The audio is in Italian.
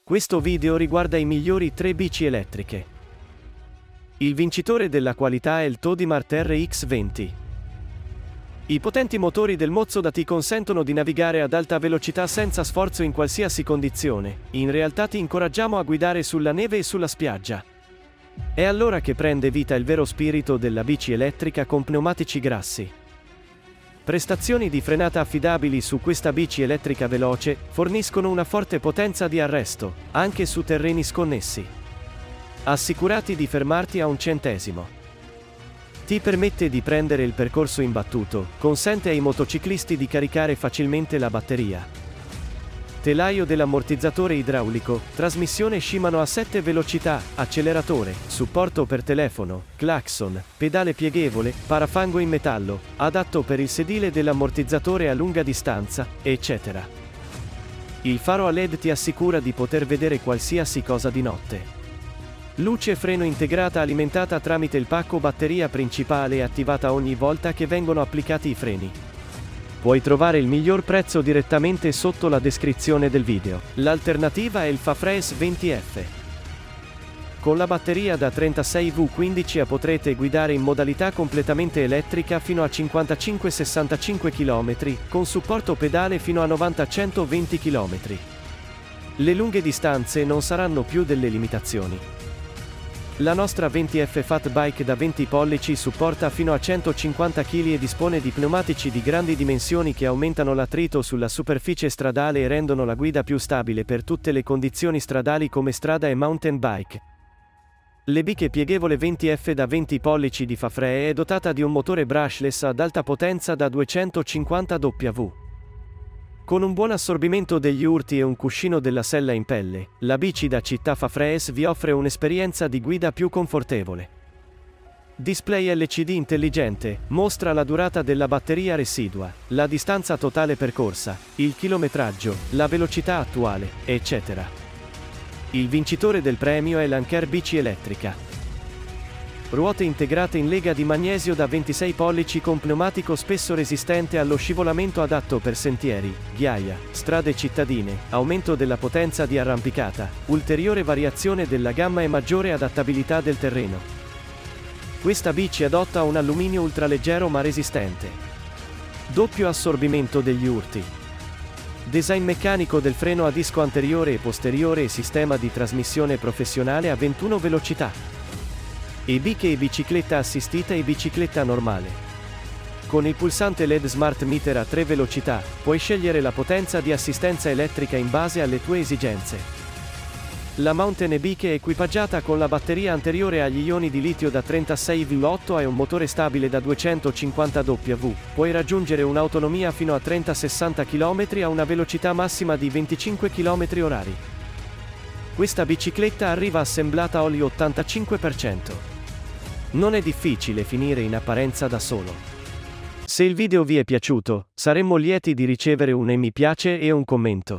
Questo video riguarda i migliori 3 bici elettriche. Il vincitore della qualità è il Todimart RX20. I potenti motori del Mozzoda ti consentono di navigare ad alta velocità senza sforzo in qualsiasi condizione. In realtà ti incoraggiamo a guidare sulla neve e sulla spiaggia. È allora che prende vita il vero spirito della bici elettrica con pneumatici grassi. Prestazioni di frenata affidabili su questa bici elettrica veloce forniscono una forte potenza di arresto, anche su terreni sconnessi. Assicurati di fermarti a un centesimo. Ti permette di prendere il percorso imbattuto, consente ai motociclisti di caricare facilmente la batteria. Telaio dell'ammortizzatore idraulico, trasmissione Shimano a 7 velocità, acceleratore, supporto per telefono, clacson, pedale pieghevole, parafango in metallo, adatto per il sedile dell'ammortizzatore a lunga distanza, eccetera. Il faro a LED ti assicura di poter vedere qualsiasi cosa di notte. Luce freno integrata alimentata tramite il pacco batteria principale e attivata ogni volta che vengono applicati i freni. Puoi trovare il miglior prezzo direttamente sotto la descrizione del video. L'alternativa è il Fafraes 20F. Con la batteria da 36V15A potrete guidare in modalità completamente elettrica fino a 55-65 km, con supporto pedale fino a 90-120 km. Le lunghe distanze non saranno più delle limitazioni. La nostra 20F Fat Bike da 20 pollici supporta fino a 150 kg e dispone di pneumatici di grandi dimensioni che aumentano l'attrito sulla superficie stradale e rendono la guida più stabile per tutte le condizioni stradali come strada e mountain bike. Le biche pieghevole 20F da 20 pollici di Fafrae è dotata di un motore brushless ad alta potenza da 250 W. Con un buon assorbimento degli urti e un cuscino della sella in pelle, la bici da città Fafraes vi offre un'esperienza di guida più confortevole. Display LCD intelligente, mostra la durata della batteria residua, la distanza totale percorsa, il chilometraggio, la velocità attuale, eccetera. Il vincitore del premio è l'Anker bici elettrica. Ruote integrate in lega di magnesio da 26 pollici con pneumatico spesso resistente allo scivolamento adatto per sentieri, ghiaia, strade cittadine, aumento della potenza di arrampicata, ulteriore variazione della gamma e maggiore adattabilità del terreno. Questa bici adotta un alluminio ultraleggero ma resistente. Doppio assorbimento degli urti. Design meccanico del freno a disco anteriore e posteriore e sistema di trasmissione professionale a 21 velocità. E-biche e bicicletta assistita e bicicletta normale. Con il pulsante LED Smart Meter a 3 velocità, puoi scegliere la potenza di assistenza elettrica in base alle tue esigenze. La Mountain e-biche è equipaggiata con la batteria anteriore agli ioni di litio da 36V8 e un motore stabile da 250 W. Puoi raggiungere un'autonomia fino a 30-60 km a una velocità massima di 25 km/h. Questa bicicletta arriva assemblata olio 85%. Non è difficile finire in apparenza da solo. Se il video vi è piaciuto, saremmo lieti di ricevere un mi piace e un commento.